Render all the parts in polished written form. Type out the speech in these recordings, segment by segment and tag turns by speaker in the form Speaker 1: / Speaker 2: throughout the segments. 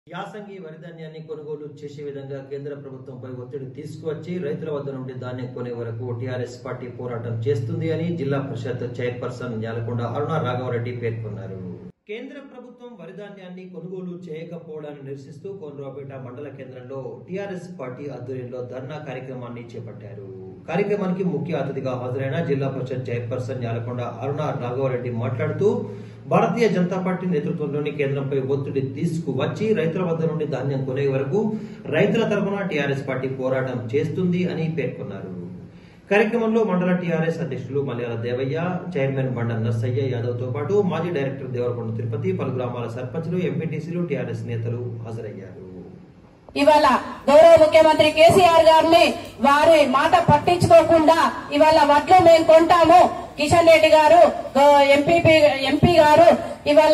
Speaker 1: యాసంగి వరి ధాన్యాన్ని కొనుగోలు చేసే విధంగా కేంద్ర ప్రభుత్వంపై ఒత్తిడి తీసుకువచ్చి రైతుల వద్ద నుండి ధాన్యం కొనే వరకు టీఆర్ఎస్ పార్టీ పోరాటం చేస్తుంది అని జిల్లా పరిషత్ చైర్పర్సన్ న్యాలకొండ అరుణ రాఘవరెడ్డి పేర్కొన్నారు. కేంద్ర ప్రభుత్వం వరి ధాన్యాన్ని కొనుగోలు చేయకపోవడాన్ని నిరసిస్తూ కోనరావుపేట మండల కేంద్రంలో టీఆర్ఎస్ పార్టీ ఆధ్వర్యంలో ధర్నా కార్యక్రమాన్ని చేపట్టారు. కార్యక్రమానికి ముఖ్య అతిథిగా హాజరైన జిల్లా పరిషత్ చైర్పర్సన్ న్యాలకొండ అరుణ రాఘవరెడ్డి మాట్లాడుతూ భారతీయ జనతా పార్టీ నేతృత్వంలోని కేంద్రంపై ఒత్తిడి తీసుకువచ్చి రైతుల వద్ద నుండి ధాన్యం కొనే వరకు రైతుల తరఫున టీఆర్ఎస్ పార్టీ పోరాటం చేస్తుంది అని పేర్కొన్నారు. కార్యక్రమంలో మండల టీఆర్ఎస్ అధ్యక్షులు మల్యాల దేవయ్య, చైర్మన్ బండ నర్సయ్య యాదవ్ తో పాటు మాజీ డైరెక్టర్ దేవరకొండ తిరుపతి, పలు గ్రామాల సర్పంచులు, ఎంపీటీసీలు, టీఆర్ఎస్ నేతలు హాజరయ్యారు.
Speaker 2: ఇవాళ గౌరవ ముఖ్యమంత్రి కేసీఆర్ గారిని వారి మాట పట్టించుకోకుండా ఇవాళ వడ్లు మేము కొంటాము, కిషన్ రెడ్డి గారు ఎంపీ గారు ఇవాళ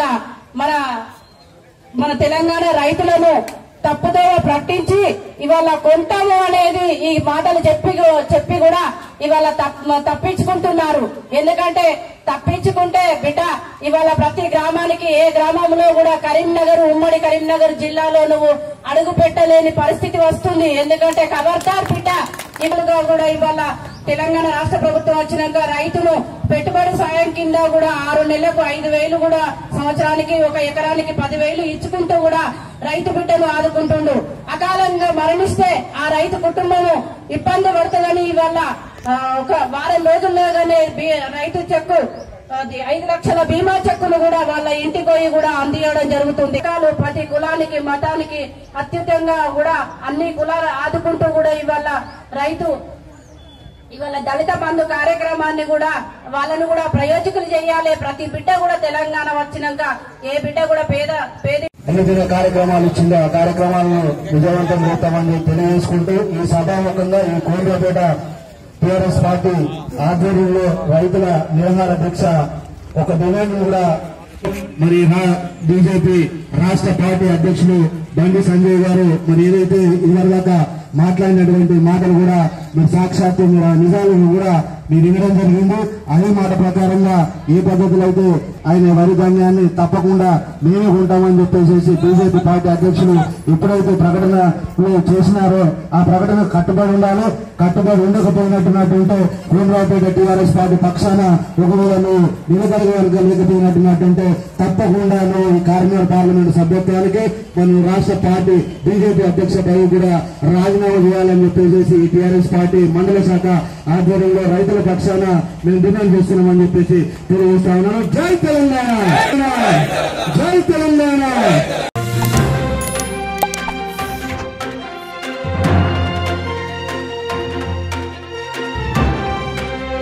Speaker 2: మన తెలంగాణ రైతులను తప్పుదోవ పట్టించి ఇవాళ కొంటాము అనేది ఈ మాటలు చెప్పి కూడా ఇవాళ తప్పించుకుంటున్నారు. ఎందుకంటే తప్పించుకుంటే బిడ్డ ఇవాళ ప్రతి గ్రామానికి ఏ గ్రామంలో కూడా కరీంనగర్, ఉమ్మడి కరీంనగర్ జిల్లాలో నువ్వు అడుగు పెట్టలేని పరిస్థితి వస్తుంది. ఎందుకంటే ఖబర్దార్ బిడ్డ ఇవాళ కూడా ఇవాళ తెలంగాణ రాష్ట్ర ప్రభుత్వం వచ్చినాక రైతులు పెట్టుబడి సాయం కింద కూడా 6 నెలలకు 5,000 కూడా, సంవత్సరానికి 1 ఎకరానికి 10,000 ఇచ్చుకుంటూ కూడా రైతు బిడ్డను ఆదుకుంటుండు. అకాలంగా మరణిస్తే ఆ రైతు కుటుంబము ఇబ్బంది పడుతుందని ఇవాళ ఒక వారం రోజుల్లోగానే రైతు చెక్కు 5 లక్షల బీమా చెక్కును కూడా వాళ్ళ ఇంటికి పోయి కూడా అందియడం జరుగుతుంది. ప్రతి కులానికి, మతానికి అత్యుతంగా కూడా అన్ని కులాలు ఆదుకుంటూ కూడా ఇవాళ రైతు దళిత బంధు కార్యక్రమాన్ని కూడా వాళ్ళను కూడా ప్రయోజకులు చేయాలి. ప్రతి బిడ్డ కూడా తెలంగాణ వచ్చినాక ఏ బిడ్డ కూడా
Speaker 3: ఎన్ని కార్యక్రమాలు ఇచ్చిందో ఆ కార్యక్రమాలను విజయవంతం చేస్తామని తెలియజేసుకుంటూ ఈ సభాముఖంగా ఈ కోనరావుపేట టీఆర్ఎస్ పార్టీ ఆధ్వర్యంలో రైతుల నిరాహార దీక్ష ఒక డిమాండ్ కూడా మరి బీజేపీ రాష్ట్ర పార్టీ అధ్యక్షులు బండి సంజయ్ గారు మరి ఏదైతే ఇదివరదాకా మాట్లాడినటువంటి మాటలు కూడా మీరు సాక్షాత్తు నిజాలను కూడా మీరు వినడం జరిగింది. అదే మాట ప్రకారంగా ఏ పద్ధతిలో అయితే ఆయన వరి ధాన్యాన్ని తప్పకుండా మేమే కొంటామని చెప్పేసి బీజేపీ పార్టీ అధ్యక్షులు ఎప్పుడైతే ప్రకటనలు చేసినారో ఆ ప్రకటన కట్టుబడి ఉండాలో, కట్టుబడి ఉండకపోయినట్టున్నట్టుంటే కోనరావుపేట టీఆర్ఎస్ పార్టీ పక్షాన ఒకవేళ నువ్వు నిలబడగలిగినట్టున్నట్టుంటే తప్పకుండా నువ్వు ఈ కరీంనగర్ పార్లమెంటు సభ్యత్వానికి మనం రాష్ట్ర పార్టీ బీజేపీ అధ్యక్ష పదవి కూడా రాజీనామా చేయాలని చెప్పేసి ఈ టీఆర్ఎస్ పార్టీ మండల శాఖ ఆధ్వర్యంలో రైతుల పక్షాన మేము డిమాండ్ చేస్తున్నామని చెప్పేసి తెలియజేస్తా ఉన్నాను. జై తెలంగాణ, జై తెలంగాణ.